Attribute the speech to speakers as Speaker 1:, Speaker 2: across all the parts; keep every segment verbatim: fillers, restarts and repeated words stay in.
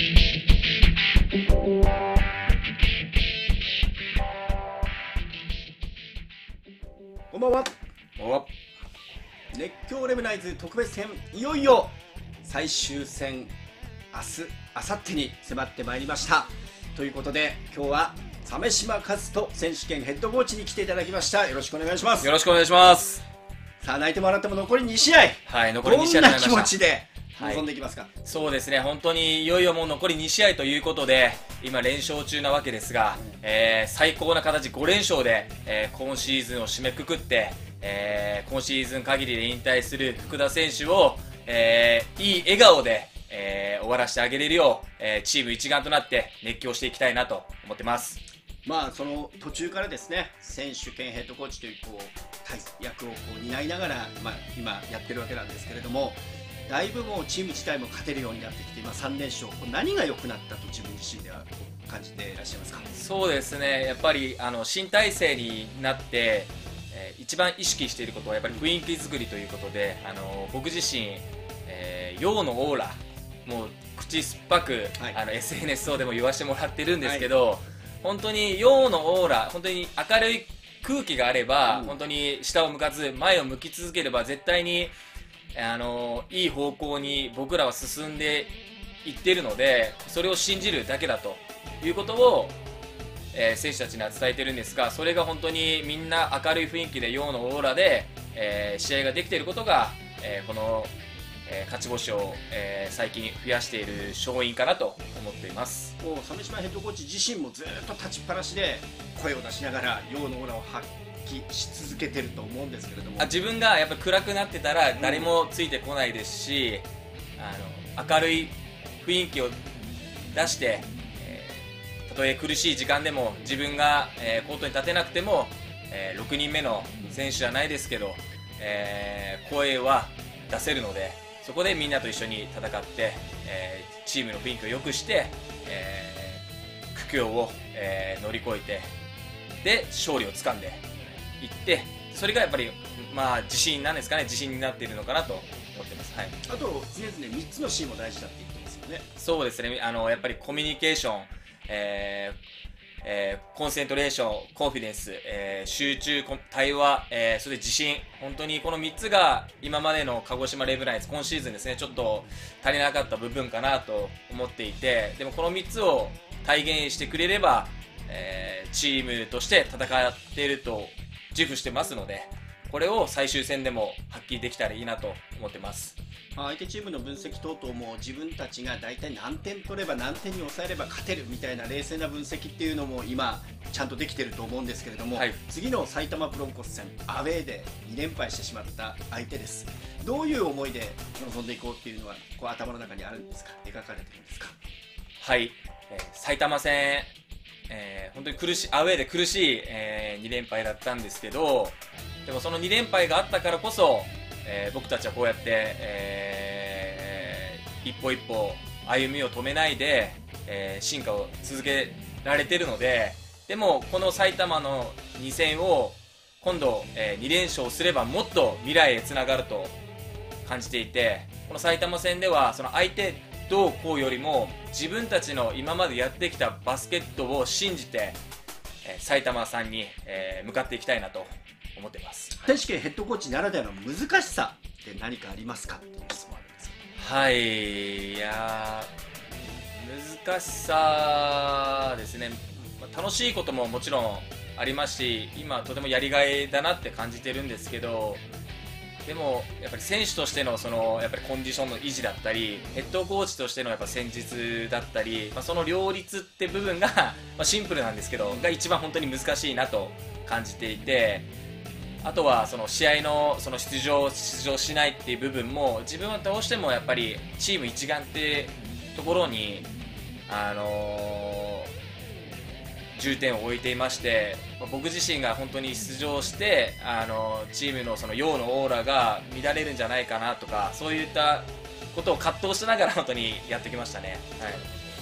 Speaker 1: こんばんは。
Speaker 2: お
Speaker 1: 熱狂レムナイズ特別編、いよいよ最終戦、明日明後日に迫ってまいりました。ということで今日は鮫島和人選手権ヘッドコーチに来ていただきました。よろしくお願いします。
Speaker 2: よろしくお願いします。
Speaker 1: さあ、泣いてもらっても残りに試合、
Speaker 2: はい、残りに試合となりました。
Speaker 1: どんな気持ちで臨んでいきますか？はい、
Speaker 2: そうですね、本当にいよいよもう残りに試合ということで今連勝中なわけですが、うんえー、最高な形ご連勝で、えー、今シーズンを締めくくって、えー、今シーズン限りで引退する福田選手を、えー、いい笑顔で、えー、終わらせてあげれるよう、えー、チーム一丸となって熱狂していきたいなと思ってます。
Speaker 1: まあ、その途中からですね、選手兼ヘッドコーチというこう大役をこう担いながら、まあ、今やってるわけなんですけれども、だいぶもうチーム自体も勝てるようになってきて、今さん連勝、何が良くなったと自分自身では感じていらっしゃいますか？
Speaker 2: そうですね、やっぱりあの新体制になって、えー、一番意識していることはやっぱり雰囲気作りということで、あの僕自身、えー、陽のオーラ、もう口酸っぱく、はい、あの エスエヌエス 等でも言わせてもらってるんですけど、はい、本当に陽のオーラ、本当に明るい空気があれば、うん、本当に下を向かず前を向き続ければ絶対にあのいい方向に僕らは進んでいっているので、それを信じるだけだということを、えー、選手たちには伝えているんですが、それが本当にみんな明るい雰囲気で陽のオーラで、えー、試合ができていることが、えー、この、えー、勝ち星を、えー、最近増やしている勝因かなと思っています。
Speaker 1: もう鮫島ヘッドコーチ自身もずっと立ちっぱなしで声を出しながら陽のオーラを発揮し続けてると思うんですけれども、
Speaker 2: あ自分がやっぱ暗くなってたら誰もついてこないですし、うん、あの明るい雰囲気を出して、えー、たとえ苦しい時間でも自分が、えー、コートに立てなくても、えー、ろくにんめの選手じゃないですけど、えー、声は出せるので、そこでみんなと一緒に戦って、えー、チームの雰囲気を良くして、えー、苦境を、えー、乗り越えてで勝利をつかんでいって、それがやっぱり、まあ、自信なんですかね、自信になっているのかなと思ってます。はい、
Speaker 1: あと常々みっつの C も大事だって言ってますよね。
Speaker 2: そうですね、あのやっぱりコミュニケーション、えーえー、コンセントレーション、コンフィデンス、えー、集中、対話、えー、それで自信、本当にこのみっつが今までの鹿児島レブナイズ今シーズンですね、ちょっと足りなかった部分かなと思っていて、でもこのみっつを体現してくれれば、えー、チームとして戦っていると自負してますので、これを最終戦でも発揮できたらいいなと思ってます。
Speaker 1: 相手チームの分析等々も自分たちが大体何点取れば何点に抑えれば勝てるみたいな冷静な分析っていうのも今ちゃんとできてると思うんですけれども、はい、次の埼玉ブロンコス戦アウェーでに連敗してしまった相手です。どういう思いで臨んでいこうっていうのはこう頭の中にあるんですか？描かれてるんですか？
Speaker 2: はい、えー、埼玉戦、えー、本当に苦しいアウェーで苦しい、えー、に連敗だったんですけど、でもそのに連敗があったからこそ、えー、僕たちはこうやって、えー、一歩一歩歩みを止めないで、えー、進化を続けられているので、でもこの埼玉のに戦を今度、えー、に連勝すればもっと未来へつながると感じていて、この埼玉戦ではその相手どうこうよりも自分たちの今までやってきたバスケットを信じて、えー、埼玉さんに、えー、向かっていきたいなと思ってます。
Speaker 1: 選手権ヘッドコーチならではの難しさって何かありますかっていう質問あるんですけ
Speaker 2: ど。はい、いや難しさですね、楽しいことももちろんありますし、今とてもやりがいだなって感じてるんですけど、でもやっぱり選手としてのそのやっぱりコンディションの維持だったり、ヘッドコーチとしてのやっぱ戦術だったり、まあ、その両立って部分がまあシンプルなんですけどが一番本当に難しいなと感じていて、あとはその試合のその出場出場しないっていう部分も自分はどうしてもやっぱりチーム一丸ってところにあのー、重点を置いていまして、僕自身が本当に出場してあのチームのその陽のオーラが乱れるんじゃないかなとか、そういったことを葛藤しながら本当にやってきましたね。はい、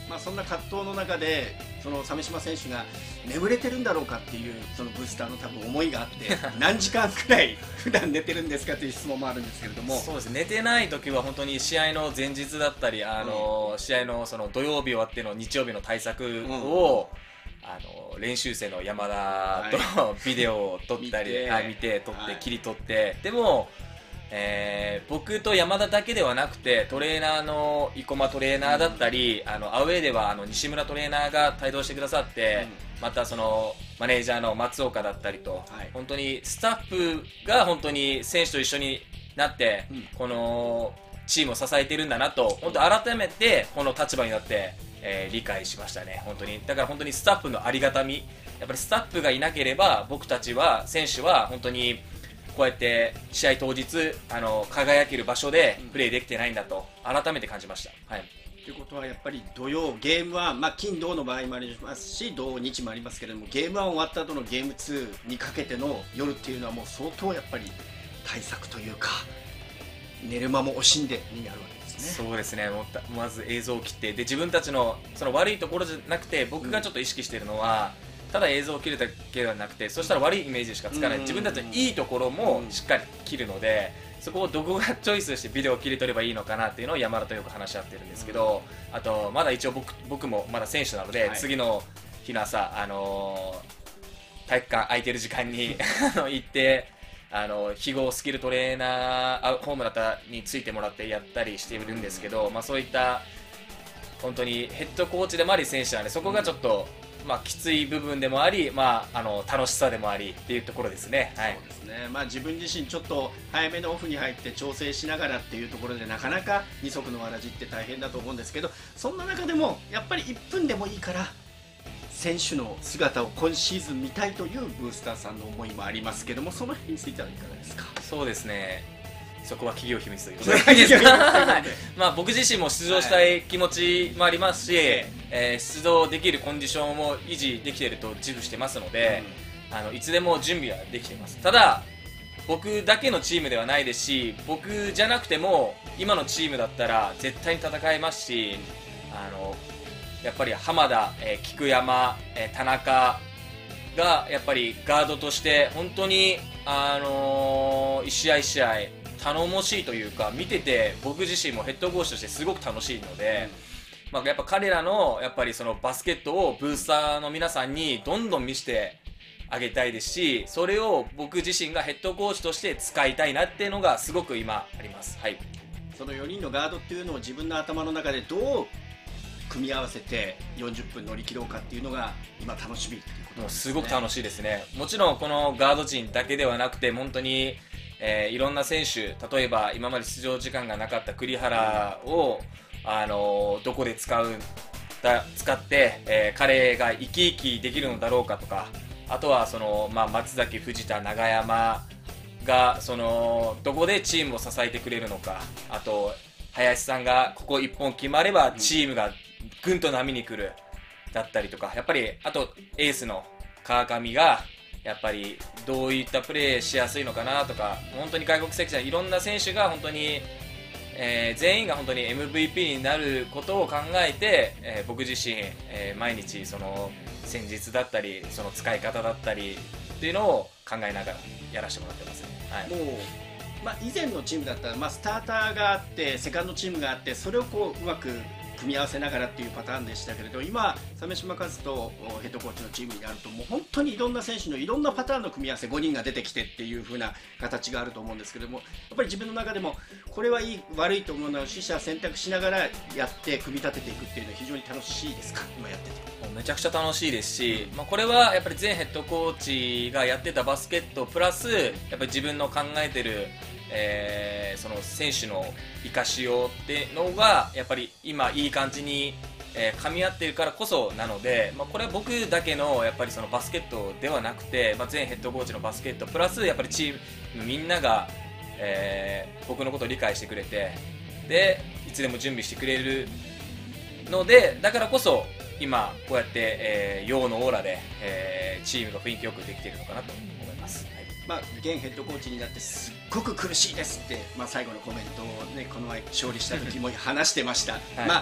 Speaker 1: まあ、そんな葛藤の中でその鮫島選手が眠れてるんだろうかっていうそのブースターの多分思いがあって何時間くらい普段寝てるんですかという質問もあるんですけれども、
Speaker 2: そうです、寝てない時は本当に試合の前日だったり、あの、うん、試合のその土曜日終わっての日曜日の対策を、うん、あの練習生の山田と、はい、ビデオを撮ったり見て、見て撮って、はい、切り取って、でもえー、僕と山田だけではなくてトレーナーの生駒トレーナーだったり、うん、あのアウェーではあの西村トレーナーが帯同してくださって、うん、またそのマネージャーの松岡だったりと、はい、本当にスタッフが本当に選手と一緒になって、うん、このチームを支えているんだなと本当改めてこの立場になって、えー、理解しましたね。本当にだから本当にスタッフのありがたみ、やっぱりスタッフがいなければ僕たちは選手は本当にこうやって試合当日あの輝ける場所でプレーできてないんだと改めて感じました。はい、
Speaker 1: ということはやっぱり土曜ゲームワン、まあ、金土の場合もありますし土日もありますけれども、ゲームワン終わった後のゲームツーにかけての夜っていうのはもう相当やっぱり対策というか寝る間も惜しんでになるわけですね。
Speaker 2: そうですね、もうまず映像を切ってで自分たちのその悪いところじゃなくて僕がちょっと意識しているのは、うんただ映像を切るだけではなくて、そしたら悪いイメージしかつかない、自分たちのいいところもしっかり切るので、そこをどこがチョイスしてビデオを切り取ればいいのかなっていうのを山田とよく話し合ってるんですけど、あとまだ一応 僕, 僕もまだ選手なので、はい、次の日の朝、あのー、体育館空いてる時間に行ってあの非合スキルトレーナーホームだったについてもらってやったりしているんですけど、まあ、そういった本当にヘッドコーチでもあり選手なので、そこがちょっと、まあ、きつい部分でもあり、まあ、あの楽しさでもありっていうところですね。はい、
Speaker 1: そうですね、まあ、自分自身ちょっと早めのオフに入って調整しながらっていうところでなかなか二足のわらじって大変だと思うんですけど、そんな中でもやっぱりいっぷんでもいいから選手の姿を今シーズン見たいというブースターさんの思いもありますけども、その辺についてはいかがですか。
Speaker 2: そうですね、そこは企業秘密ということでいいですかまあ僕自身も出場したい気持ちもありますし、はい、えー、出場できるコンディションも維持できていると自負してますので、うん、あのいつでも準備はできています。ただ僕だけのチームではないですし、僕じゃなくても今のチームだったら絶対に戦えますし、あのやっぱり浜田、えー、菊山、えー、田中がやっぱりガードとして本当に、あのー、一試合一試合頼もしいというか、見てて僕自身もヘッドコーチとしてすごく楽しいので、うん、まあ、やっぱ彼らのやっぱりそのバスケットをブースターの皆さんにどんどん見せてあげたいですし、それを僕自身がヘッドコーチとして使いたいなっていうのがすごく今あります。はい、
Speaker 1: そのよにんのガードっていうのを自分の頭の中でどう組み合わせてよんじゅっぷん乗り切ろうかっていうのが今楽しみっていうことなんですね。
Speaker 2: もうすごく楽しいですね。もちろんこのガード陣だけではなくて本当にえー、いろんな選手、例えば今まで出場時間がなかった栗原を、あのー、どこで使うだ使って、えー、彼が生き生きできるのだろうかとか、あとはその、まあ、松崎、藤田、長山がそのどこでチームを支えてくれるのか、あと林さんがここいっぽん決まればチームがぐんと波に来るだったりとか、やっぱりあとエースの川上がやっぱりどういったプレーしやすいのかなとか、本当に外国籍者いろんな選手が本当に、えー、全員が本当に エムブイピー になることを考えて、えー、僕自身、えー、毎日その戦術だったりその使い方だったりっていうのを考えながらやらせてもらってますね。はい、
Speaker 1: もうまあ、以前のチームだったら、まあ、スターターがあってセカンドチームがあって、それをこううまく組み合わせながらっていうパターンでしたけれど、今鮫島和人ヘッドコーチのチームになるともう本当にいろんな選手のいろんなパターンの組み合わせごにんが出てきてっていう風な形があると思うんですけども、やっぱり自分の中でもこれはいい悪いと思うのを取捨選択しながらやって組み立てていくっていうのは非常に楽しいですか。今やってて
Speaker 2: もうめちゃくちゃ楽しいですし、まあ、これはやっぱり前ヘッドコーチがやってたバスケットプラスやっぱり自分の考えてるえー、その選手の生かしようっていうのがやっぱり今いい感じに、えー、噛み合っているからこそなので、まあ、これは僕だけのやっぱりそのバスケットではなくて、まあ、前ヘッドコーチのバスケットプラスやっぱりチームみんなが、えー、僕のことを理解してくれて、でいつでも準備してくれるので、だからこそ今こうやって、えー、陽のオーラで、えー、チームが雰囲気よくできているのかなと思います。
Speaker 1: まあ、現ヘッドコーチになってすっごく苦しいですって、まあ、最後のコメントを、ね、この前勝利した時も話してました、はい、まあ、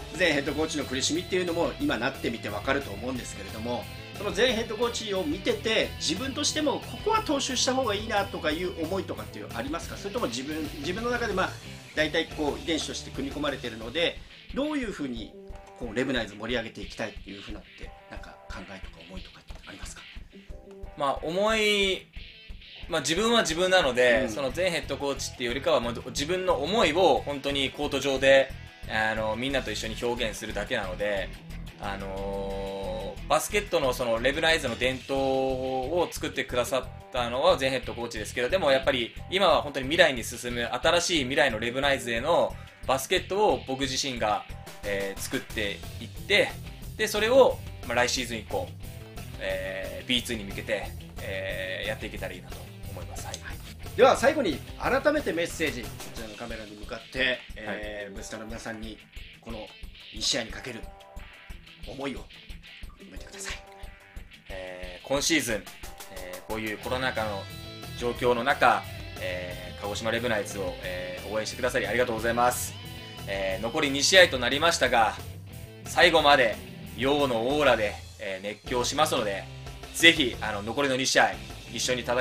Speaker 1: 前ヘッドコーチの苦しみっていうのも今なってみて分かると思うんですけれども、その前ヘッドコーチを見てて自分としてもここは踏襲した方がいいなとかいう思いとかっていうありますか？それとも自分自分の中でまあ大体こう遺伝子として組み込まれているので、どういうふうにこうレブナイズ盛り上げていきたいっていうふうなってなんか考えとか思いとかってありますか？
Speaker 2: まあ思い、まあ、自分は自分なので、うん、その前ヘッドコーチっていうよりかはもう自分の思いを本当にコート上であのみんなと一緒に表現するだけなので、あのー、バスケットのそのレブナイズの伝統を作ってくださったのは前ヘッドコーチですけど、でもやっぱり今は本当に未来に進む新しい未来のレブナイズへのバスケットを僕自身が、えー、作っていって、でそれを、まあ、来シーズン以降、えー、ビーツー に向けて、えー、やっていけたらいいなと思います。はい、
Speaker 1: では最後に改めてメッセージ、そちらのカメラに向かって、えーはい、ブースターの皆さんにこのに試合にかける思いを述べてください。
Speaker 2: えー、今シーズン、えー、こういうコロナ禍の状況の中、えー、鹿児島レブナイズを、えー、応援してくださりありがとうございます。えー、残りに試合となりましたが、最後まで陽のオーラで、えー、熱狂しますので、ぜひあの残りのに試合一緒に戦って、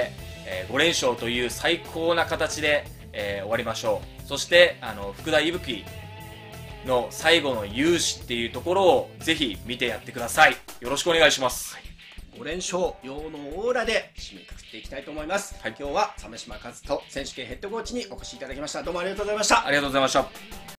Speaker 2: えー、ご連勝という最高な形で、えー、終わりましょう。そしてあの福田いぶきの最後の勇姿っていうところをぜひ見てやってください。よろしくお願いします。はい、
Speaker 1: ご連勝、陽のオーラで締めくくっていきたいと思います。はい、今日は鮫島和人選手権ヘッドコーチにお越しいただきました。どうもありがとうございました。
Speaker 2: ありがとうございました。